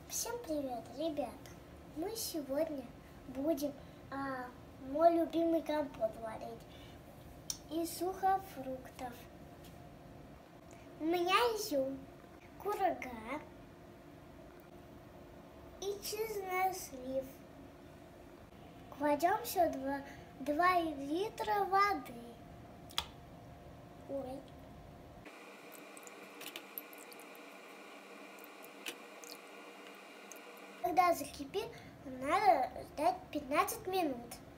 Всем привет, ребят! Мы сегодня будем мой любимый компот варить из сухофруктов. У меня изюм, курага и чернослив. Кладем все 2 литра воды. Ой. Когда закипит, надо ждать 15 минут.